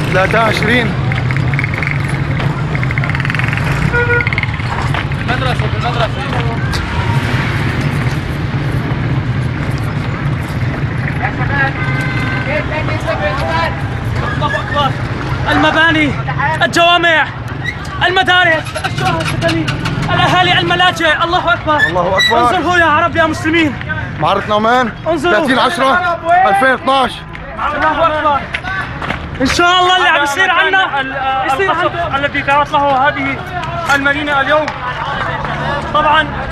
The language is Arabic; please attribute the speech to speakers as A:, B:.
A: 23
B: المدرسة يا شباب الله أكبر. المباني، الجوامع، المدارس، الشؤون السكنية، الأهالي، الملاجئ. الله أكبر
A: الله أكبر.
B: انظروا يا عرب يا مسلمين.
A: معرة نعمان
B: انظروا
A: 30/10/2012.
B: الله أكبر. إن شاء الله اللي عم يصير عنا القصف الذي جرت له هذه المدينة اليوم. طبعا